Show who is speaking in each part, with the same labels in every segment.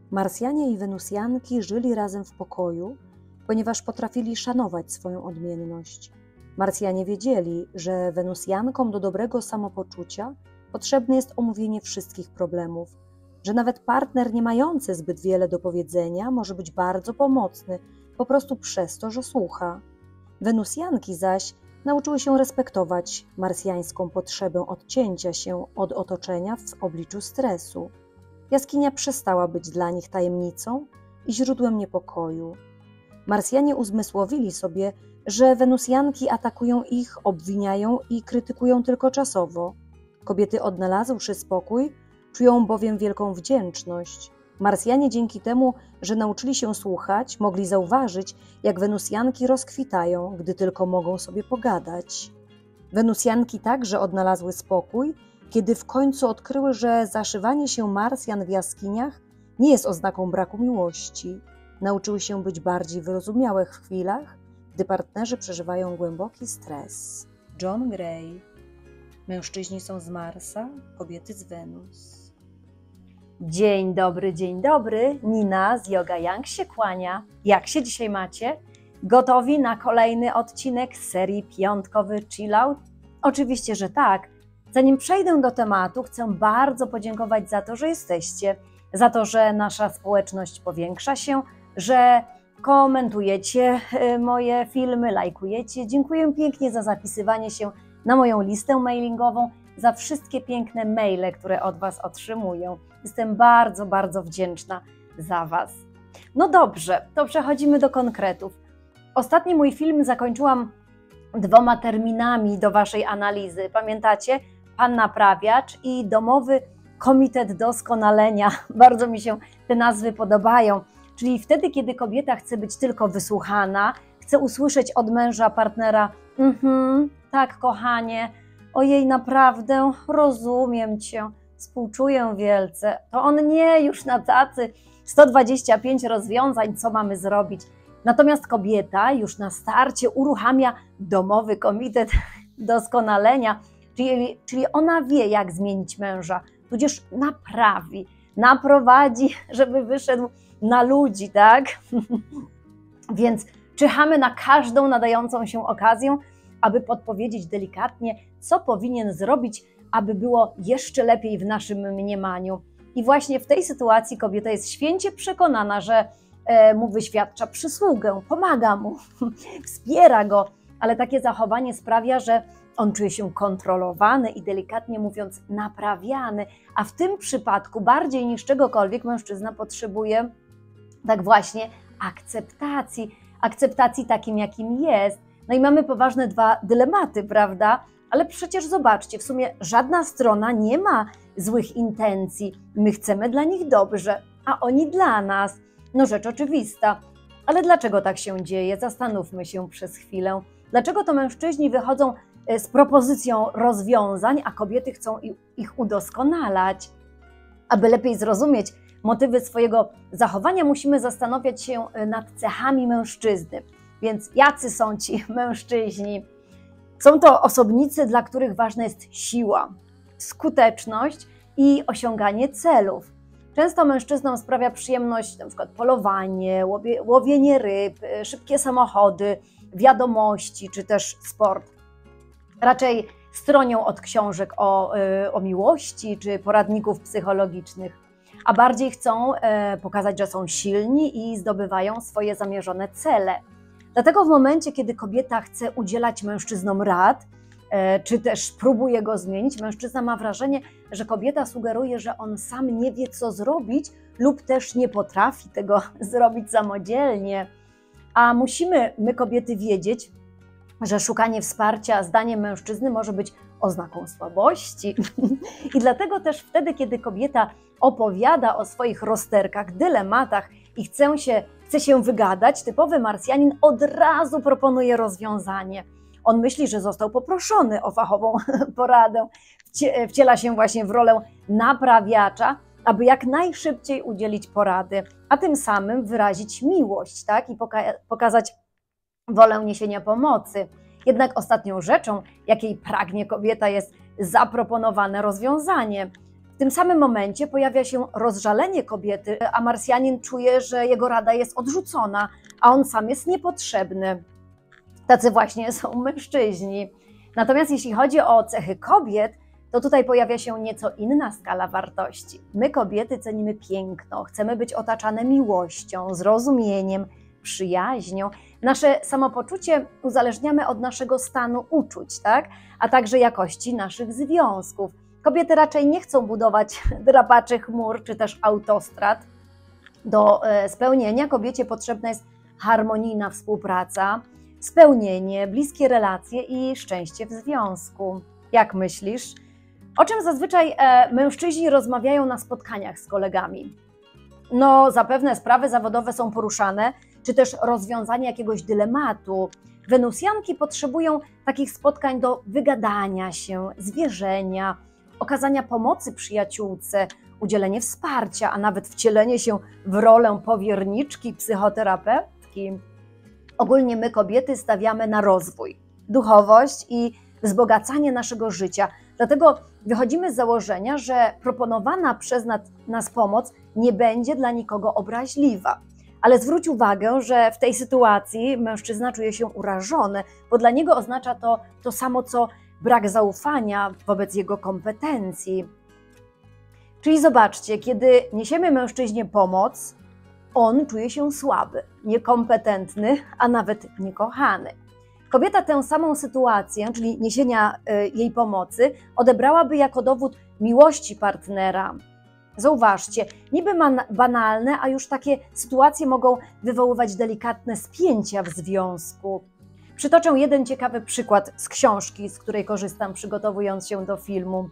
Speaker 1: Marsjanie i Wenusjanki żyli razem w pokoju, ponieważ potrafili szanować swoją odmienność. Marsjanie wiedzieli, że Wenusjankom do dobrego samopoczucia potrzebne jest omówienie wszystkich problemów, że nawet partner nie mający zbyt wiele do powiedzenia może być bardzo pomocny, po prostu przez to, że słucha. Wenusjanki zaś nauczyły się respektować marsjańską potrzebę odcięcia się od otoczenia w obliczu stresu. Jaskinia przestała być dla nich tajemnicą i źródłem niepokoju. Marsjanie uzmysłowili sobie, że Wenusjanki atakują ich, obwiniają i krytykują tylko czasowo. Kobiety, odnalazłszy spokój, czują bowiem wielką wdzięczność. Marsjanie dzięki temu, że nauczyli się słuchać, mogli zauważyć, jak Wenusjanki rozkwitają, gdy tylko mogą sobie pogadać. Wenusjanki także odnalazły spokój, kiedy w końcu odkryły, że zaszywanie się Marsjan w jaskiniach nie jest oznaką braku miłości. Nauczyły się być bardziej wyrozumiałe w chwilach, gdy partnerzy przeżywają głęboki stres. John Gray. Mężczyźni są z Marsa, kobiety z Wenus.
Speaker 2: Dzień dobry. Nina z Yoga Yang się kłania. Jak się dzisiaj macie? Gotowi na kolejny odcinek serii piątkowy Chill Out? Oczywiście, że tak. Zanim przejdę do tematu, chcę bardzo podziękować za to, że jesteście, za to, że nasza społeczność powiększa się, że komentujecie moje filmy, lajkujecie. Dziękuję pięknie za zapisywanie się na moją listę mailingową, za wszystkie piękne maile, które od Was otrzymuję. Jestem bardzo wdzięczna za Was. No dobrze, to przechodzimy do konkretów. Ostatni mój film zakończyłam 2 terminami do Waszej analizy. Pamiętacie? Pan Naprawiacz i Domowy Komitet Doskonalenia. Bardzo mi się te nazwy podobają. Czyli wtedy, kiedy kobieta chce być tylko wysłuchana, chce usłyszeć od męża, partnera: tak, kochanie, ojej, naprawdę, rozumiem Cię, współczuję wielce. To on nie już na tacy 125 rozwiązań, co mamy zrobić. Natomiast kobieta już na starcie uruchamia Domowy Komitet Doskonalenia, czyli ona wie, jak zmienić męża, tudzież naprowadzi, żeby wyszedł na ludzi, tak? Więc czyhamy na każdą nadającą się okazję, aby podpowiedzieć delikatnie, co powinien zrobić, aby było jeszcze lepiej w naszym mniemaniu. I właśnie w tej sytuacji kobieta jest święcie przekonana, że mu wyświadcza przysługę, pomaga mu, wspiera go, ale takie zachowanie sprawia, że on czuje się kontrolowany i delikatnie mówiąc naprawiany, a w tym przypadku bardziej niż czegokolwiek mężczyzna potrzebuje tak właśnie akceptacji takim, jakim jest. No i mamy poważne 2 dylematy, prawda? Ale przecież zobaczcie, w sumie żadna strona nie ma złych intencji. My chcemy dla nich dobrze, a oni dla nas. No rzecz oczywista. Ale dlaczego tak się dzieje? Zastanówmy się przez chwilę. Dlaczego to mężczyźni wychodzą z propozycją rozwiązań, a kobiety chcą ich udoskonalać? Aby lepiej zrozumieć motywy swojego zachowania, musimy zastanawiać się nad cechami mężczyzny. Więc jacy są ci mężczyźni? Są to osobnicy, dla których ważna jest siła, skuteczność i osiąganie celów. Często mężczyznom sprawia przyjemność np. polowanie, łowienie ryb, szybkie samochody, wiadomości czy też sport. Raczej stronią od książek o miłości czy poradników psychologicznych, a bardziej chcą pokazać, że są silni i zdobywają swoje zamierzone cele. Dlatego w momencie, kiedy kobieta chce udzielać mężczyznom rad, czy też próbuje go zmienić, mężczyzna ma wrażenie, że kobieta sugeruje, że on sam nie wie, co zrobić lub też nie potrafi tego zrobić samodzielnie. A musimy, my kobiety, wiedzieć, że szukanie wsparcia zdaniem mężczyzny może być oznaką słabości. I dlatego też wtedy, kiedy kobieta opowiada o swoich rozterkach, dylematach i chce się wygadać, typowy Marsjanin od razu proponuje rozwiązanie. On myśli, że został poproszony o fachową poradę, wciela się właśnie w rolę naprawiacza, aby jak najszybciej udzielić porady, a tym samym wyrazić miłość, tak? I pokazać wolę niesienia pomocy. Jednak ostatnią rzeczą, jakiej pragnie kobieta, jest zaproponowane rozwiązanie. tym samym momencie pojawia się rozżalenie kobiety, a Marsjanin czuje, że jego rada jest odrzucona, a on sam jest niepotrzebny. Tacy właśnie są mężczyźni. Natomiast jeśli chodzi o cechy kobiet, to tutaj pojawia się nieco inna skala wartości. My, kobiety, cenimy piękno, chcemy być otaczane miłością, zrozumieniem, przyjaźnią. Nasze samopoczucie uzależniamy od naszego stanu uczuć, tak? A także jakości naszych związków. Kobiety raczej nie chcą budować drapaczych mur czy też autostrad. Do spełnienia kobiecie potrzebna jest harmonijna współpraca, spełnienie, bliskie relacje i szczęście w związku. Jak myślisz? O czym zazwyczaj mężczyźni rozmawiają na spotkaniach z kolegami? No, zapewne sprawy zawodowe są poruszane, czy też rozwiązanie jakiegoś dylematu. Wenusjanki potrzebują takich spotkań do wygadania się, zwierzenia, okazania pomocy przyjaciółce, udzielenie wsparcia, a nawet wcielenie się w rolę powierniczki, psychoterapeutki. Ogólnie my, kobiety, stawiamy na rozwój, duchowość i wzbogacanie naszego życia. Dlatego wychodzimy z założenia, że proponowana przez nas pomoc nie będzie dla nikogo obraźliwa. Ale zwróć uwagę, że w tej sytuacji mężczyzna czuje się urażony, bo dla niego oznacza to samo, co brak zaufania wobec jego kompetencji. Czyli zobaczcie, kiedy niesiemy mężczyźnie pomoc, on czuje się słaby, niekompetentny, a nawet niekochany. Kobieta tę samą sytuację, czyli niesienia jej pomocy, odebrałaby jako dowód miłości partnera. Zauważcie, niby banalne, a już takie sytuacje mogą wywoływać delikatne spięcia w związku. Przytoczę jeden ciekawy przykład z książki, z której korzystam, przygotowując się do filmu.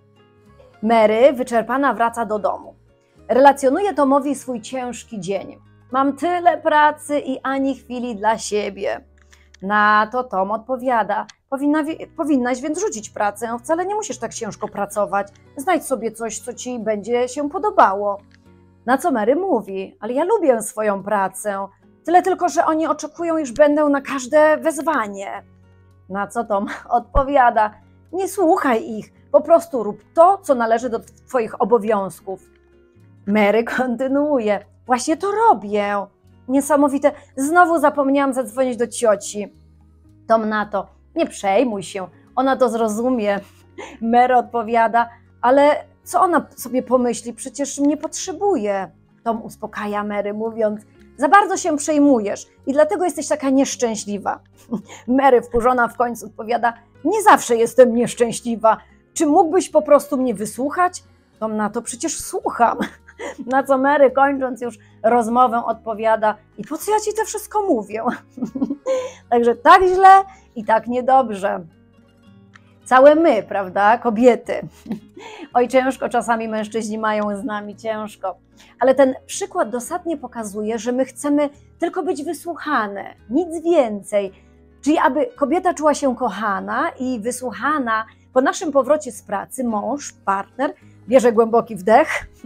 Speaker 2: Mary, wyczerpana, wraca do domu. Relacjonuje Tomowi swój ciężki dzień. Mam tyle pracy i ani chwili dla siebie. Na to Tom odpowiada, powinnaś więc rzucić pracę, wcale nie musisz tak ciężko pracować, znajdź sobie coś, co ci będzie się podobało. Na co Mary mówi, ale ja lubię swoją pracę, tyle tylko, że oni oczekują, iż będę na każde wezwanie. Na co Tom odpowiada, nie słuchaj ich, po prostu rób to, co należy do twoich obowiązków. Mary kontynuuje, właśnie to robię. Niesamowite, znowu zapomniałam zadzwonić do cioci. Tom na to, nie przejmuj się, ona to zrozumie. Mary odpowiada, ale co ona sobie pomyśli, przecież mnie potrzebuje. Tom uspokaja Mary, mówiąc, za bardzo się przejmujesz i dlatego jesteś taka nieszczęśliwa. Mary wkurzona w końcu odpowiada, nie zawsze jestem nieszczęśliwa, czy mógłbyś po prostu mnie wysłuchać? Tom na to, przecież słucham. Na co Mary, kończąc już rozmowę, odpowiada, i po co ja ci to wszystko mówię? Także tak źle i tak niedobrze. Całe my, prawda, kobiety. Oj, ciężko czasami mężczyźni mają z nami, ciężko. Ale ten przykład dosadnie pokazuje, że my chcemy tylko być wysłuchane, nic więcej. Czyli aby kobieta czuła się kochana i wysłuchana. Po naszym powrocie z pracy mąż, partner bierze głęboki wdech,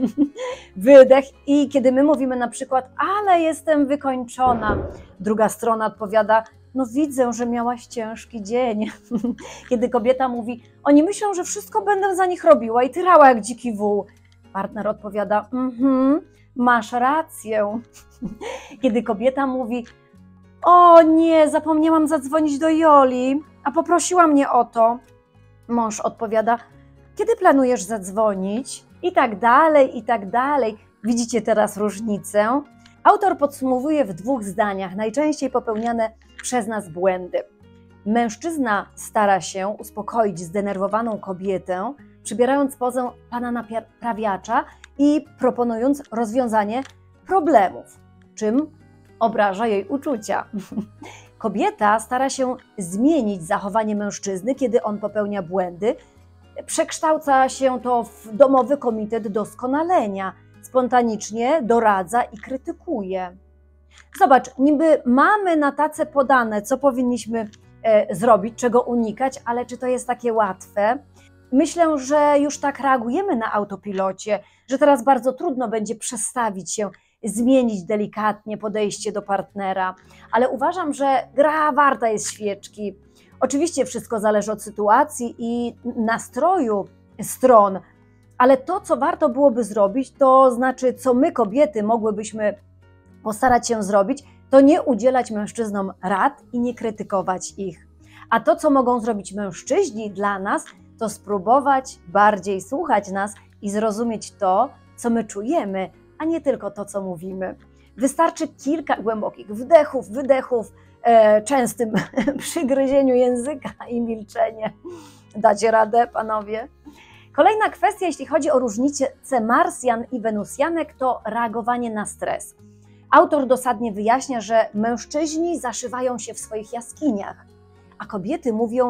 Speaker 2: wydech i kiedy my mówimy na przykład, ale jestem wykończona, druga strona odpowiada, no widzę, że miałaś ciężki dzień. Kiedy kobieta mówi, oni myślą, że wszystko będę za nich robiła i tyrała jak dziki wół. Partner odpowiada, masz rację. Kiedy kobieta mówi, o nie, zapomniałam zadzwonić do Joli, a poprosiła mnie o to. Mąż odpowiada, kiedy planujesz zadzwonić? I tak dalej, i tak dalej. Widzicie teraz różnicę? Autor podsumowuje w 2 zdaniach najczęściej popełniane przez nas błędy. Mężczyzna stara się uspokoić zdenerwowaną kobietę, przybierając pozę pana naprawiacza i proponując rozwiązanie problemów, czym obraża jej uczucia. Kobieta stara się zmienić zachowanie mężczyzny, kiedy on popełnia błędy. Przekształca się to w domowy komitet doskonalenia. Spontanicznie doradza i krytykuje. Zobacz, niby mamy na tace podane, co powinniśmy zrobić, czego unikać, ale czy to jest takie łatwe? Myślę, że już tak reagujemy na autopilocie, że teraz bardzo trudno będzie przestawić się, zmienić delikatnie podejście do partnera, ale uważam, że gra warta jest świeczki. Oczywiście wszystko zależy od sytuacji i nastroju stron, Ale to, co warto byłoby zrobić, to znaczy, co my kobiety mogłybyśmy postarać się zrobić, to nie udzielać mężczyznom rad i nie krytykować ich. A to, co mogą zrobić mężczyźni dla nas, to spróbować bardziej słuchać nas i zrozumieć to, co my czujemy, a nie tylko to, co mówimy. Wystarczy kilka głębokich wdechów, wydechów, częstym przygryzieniu języka i milczenie. Dacie radę, panowie? Kolejna kwestia, jeśli chodzi o różnicę Marsjan i Wenusjanek, to reagowanie na stres. Autor dosadnie wyjaśnia, że mężczyźni zaszywają się w swoich jaskiniach, a kobiety mówią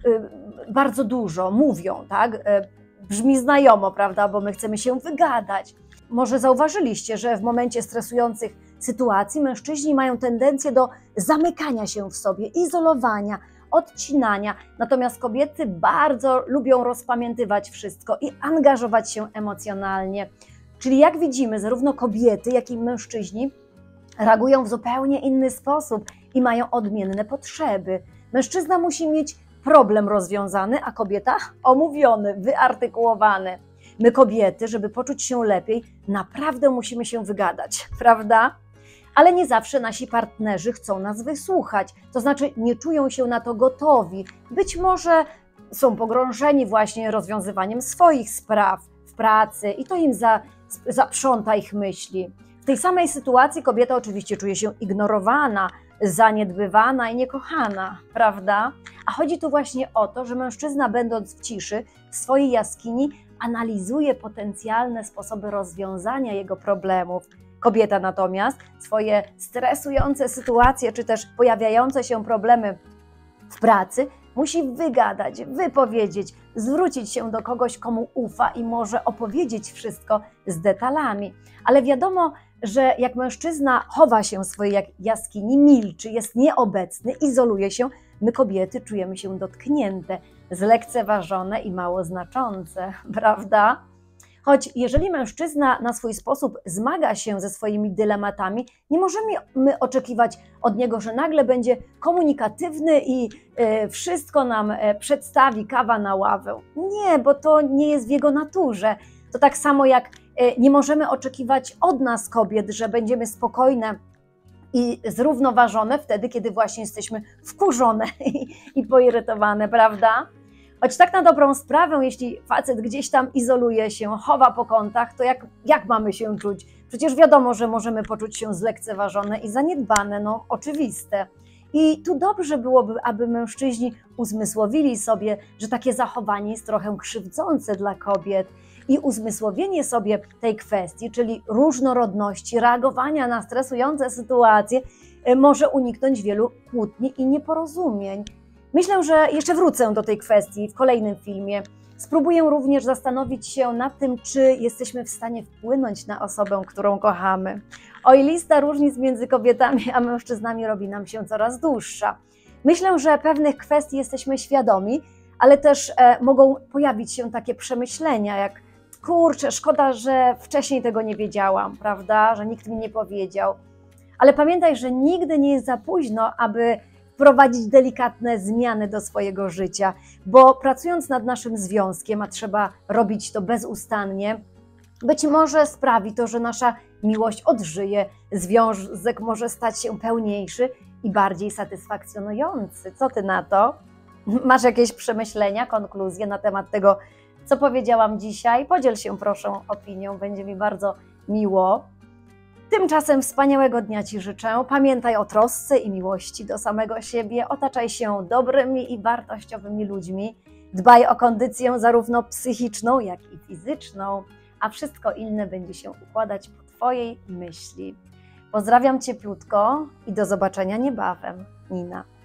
Speaker 2: bardzo dużo, tak? Brzmi znajomo, prawda, bo my chcemy się wygadać. Może zauważyliście, że w momencie stresujących sytuacji mężczyźni mają tendencję do zamykania się w sobie, izolowania, odcinania, natomiast kobiety bardzo lubią rozpamiętywać wszystko i angażować się emocjonalnie. Czyli jak widzimy, zarówno kobiety, jak i mężczyźni reagują w zupełnie inny sposób i mają odmienne potrzeby. Mężczyzna musi mieć problem rozwiązany, a kobieta omówiony, wyartykułowany. My kobiety, żeby poczuć się lepiej, naprawdę musimy się wygadać, prawda? Ale nie zawsze nasi partnerzy chcą nas wysłuchać, to znaczy nie czują się na to gotowi. Być może są pogrążeni właśnie rozwiązywaniem swoich spraw w pracy i to im zaprząta ich myśli. W tej samej sytuacji kobieta oczywiście czuje się ignorowana, zaniedbywana i niekochana, prawda? A chodzi tu właśnie o to, że mężczyzna, będąc w ciszy, w swojej jaskini, analizuje potencjalne sposoby rozwiązania jego problemów. Kobieta natomiast swoje stresujące sytuacje, czy też pojawiające się problemy w pracy musi wygadać, wypowiedzieć, zwrócić się do kogoś, komu ufa i może opowiedzieć wszystko z detalami. Ale wiadomo, że jak mężczyzna chowa się w swojej jaskini, milczy, jest nieobecny, izoluje się, my kobiety czujemy się dotknięte, zlekceważone i mało znaczące, prawda? Choć jeżeli mężczyzna na swój sposób zmaga się ze swoimi dylematami, nie możemy oczekiwać od niego, że nagle będzie komunikatywny i wszystko nam przedstawi, kawa na ławę. Nie, bo to nie jest w jego naturze. To tak samo jak nie możemy oczekiwać od nas kobiet, że będziemy spokojne i zrównoważone wtedy, kiedy właśnie jesteśmy wkurzone i poirytowane, prawda? Choć tak na dobrą sprawę, jeśli facet gdzieś tam izoluje się, chowa po kątach, to jak mamy się czuć? Przecież wiadomo, że możemy poczuć się zlekceważone i zaniedbane, no oczywiste. I tu dobrze byłoby, aby mężczyźni uzmysłowili sobie, że takie zachowanie jest trochę krzywdzące dla kobiet i uzmysłowienie sobie tej kwestii, czyli różnorodności, reagowania na stresujące sytuacje, może uniknąć wielu kłótni i nieporozumień. Myślę, że jeszcze wrócę do tej kwestii w kolejnym filmie. Spróbuję również zastanowić się nad tym, czy jesteśmy w stanie wpłynąć na osobę, którą kochamy. Oj, lista różnic między kobietami a mężczyznami robi nam się coraz dłuższa. Myślę, że pewnych kwestii jesteśmy świadomi, ale też mogą pojawić się takie przemyślenia jak kurczę, szkoda, że wcześniej tego nie wiedziałam, prawda, że nikt mi nie powiedział. Ale pamiętaj, że nigdy nie jest za późno, aby wprowadzić delikatne zmiany do swojego życia, bo pracując nad naszym związkiem, a trzeba robić to bezustannie, być może sprawi to, że nasza miłość odżyje, związek może stać się pełniejszy i bardziej satysfakcjonujący. Co ty na to? Masz jakieś przemyślenia, konkluzje na temat tego, co powiedziałam dzisiaj? Podziel się proszę opinią, będzie mi bardzo miło. Tymczasem wspaniałego dnia Ci życzę. Pamiętaj o trosce i miłości do samego siebie. Otaczaj się dobrymi i wartościowymi ludźmi. Dbaj o kondycję zarówno psychiczną, jak i fizyczną, a wszystko inne będzie się układać po Twojej myśli. Pozdrawiam cieplutko i do zobaczenia niebawem. Nina.